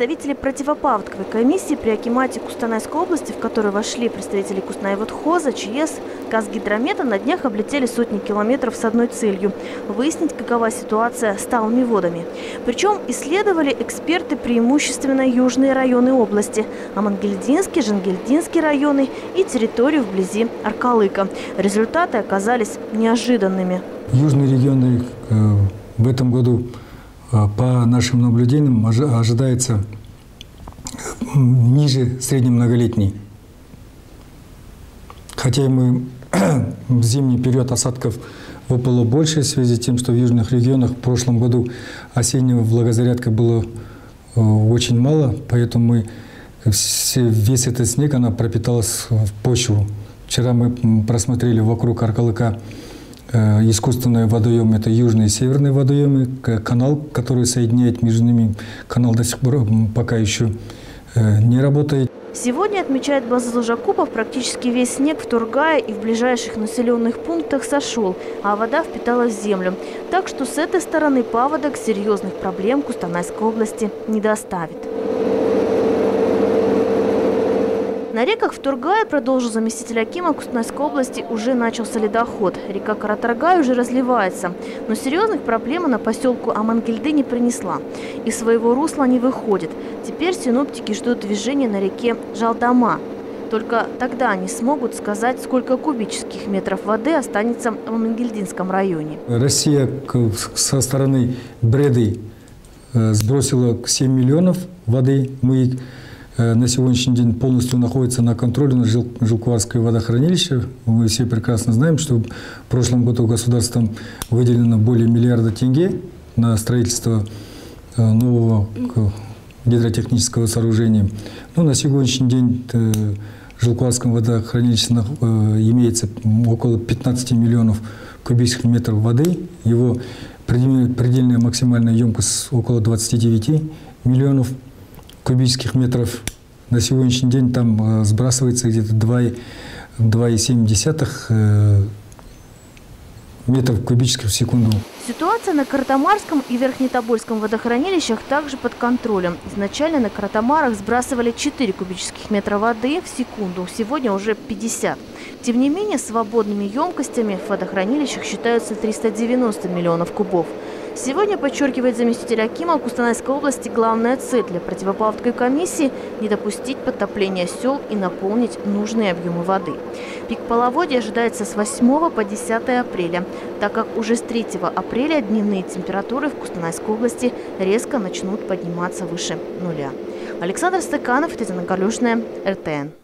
представители противопаводковой комиссии при акимате Кустанайской области, в которую вошли представители Кустанайводхоза, ЧС, Казгидромета, на днях облетели сотни километров с одной целью – выяснить, какова ситуация с талыми водами. Причем исследовали эксперты преимущественно южные районы области – Амангельдинский, Жангельдинский районы и территорию вблизи Аркалыка. Результаты оказались неожиданными. Южные регионы в этом году, по нашим наблюдениям, ожидается ниже среднемноголетней. Хотя мы в зимний период осадков выпало больше в связи с тем, что в южных регионах в прошлом году осеннего влагозарядка было очень мало, поэтому весь этот снег она пропиталась в почву. Вчера мы просмотрели вокруг Аркалыка искусственные водоемы, это южные и северные водоемы, канал, который соединяет между ними, канал до сих пор пока еще не работает. Сегодня, отмечает Базыл Жакупов, практически весь снег в Тургае и в ближайших населенных пунктах сошел, а вода впиталась в землю. Так что с этой стороны паводок серьезных проблем Кустанайской области не доставит. На реках в Тургае, продолжил заместитель акима Кустанайской области, уже начался ледоход. Река Каратаргай уже разливается. Но серьезных проблем она поселку Амангельды не принесла. Из своего русла не выходит. Теперь синоптики ждут движения на реке Жалдама. Только тогда они смогут сказать, сколько кубических метров воды останется в Амангельдинском районе. Россия со стороны Бреды сбросила 7 миллионов воды. Мы на сегодняшний день полностью находится на контроле на Жилкварское водохранилище. Мы все прекрасно знаем, что в прошлом году государством выделено более миллиарда тенге на строительство нового гидротехнического сооружения. Но на сегодняшний день в Жилкварском водохранилище имеется около 15 миллионов кубических метров воды. Его предельная максимальная емкость около 29 миллионов кубических метров. На сегодняшний день там сбрасывается где-то 2,7 метров кубических в секунду. Ситуация на Каратамарском и Верхнетобольском водохранилищах также под контролем. Изначально на Каратамарах сбрасывали 4 кубических метра воды в секунду, сегодня уже 50. Тем не менее, свободными емкостями в водохранилищах считаются 390 миллионов кубов. Сегодня, подчеркивает заместитель акима Кустанайской области, главная цель для противопаводковой комиссии – не допустить подтопления сел и наполнить нужные объемы воды. Пик половодья ожидается с 8 по 10 апреля, так как уже с 3 апреля дневные температуры в Кустанайской области резко начнут подниматься выше нуля. Александр Стыканов, Татьяна Галюшная, РТН.